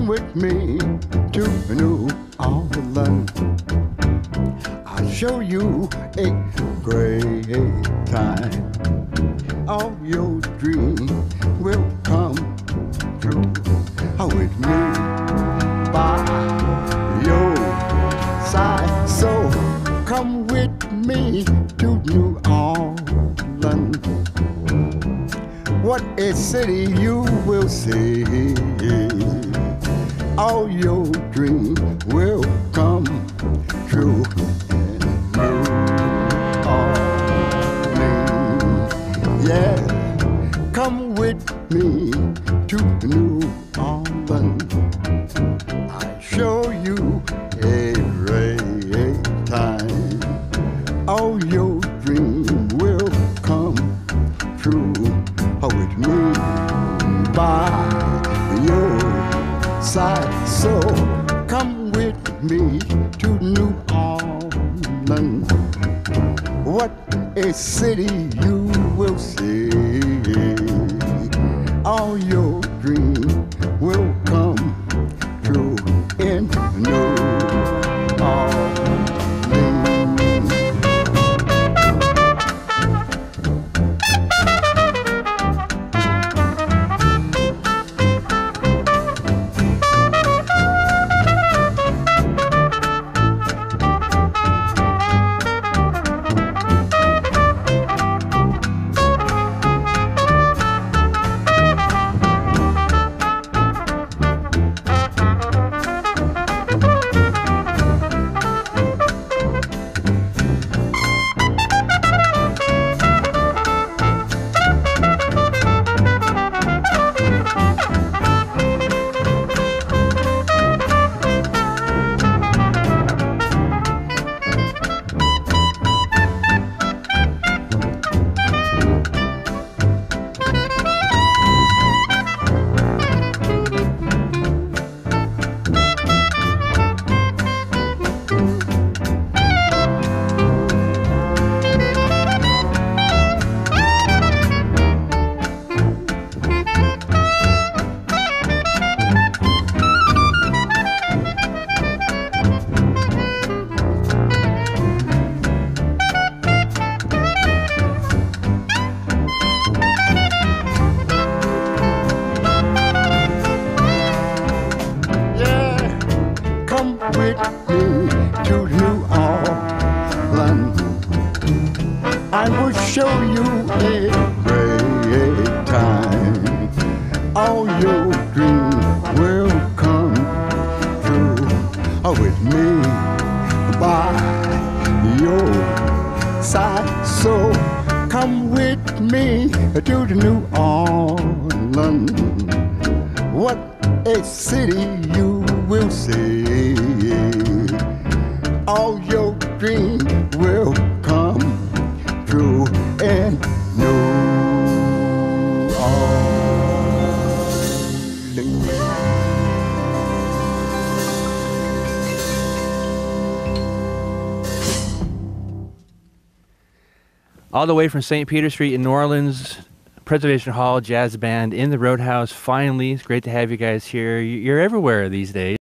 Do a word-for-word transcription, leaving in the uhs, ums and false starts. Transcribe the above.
come with me to New Orleans. I'll show you a great time. All your dreams will come true. With me by your side, so come with me to New Orleans. What a city you will see. All your dreams will come true in New Orleans. Yeah, come with me to New Orleans. I'll show you a great time. All your dreams will come true. With me by your side, so come with me to New Orleans. What a city you will see. All your dreams will come true in New Orleans. I will show you a great time. All your dreams will come true. With me by your side, so come with me to the New Orleans. What a city you will see. All your dreams will come true in New Orleans. All the way from Saint Peter Street in New Orleans, Preservation Hall Jazz Band in the Roadhouse. Finally, it's great to have you guys here. You're everywhere these days.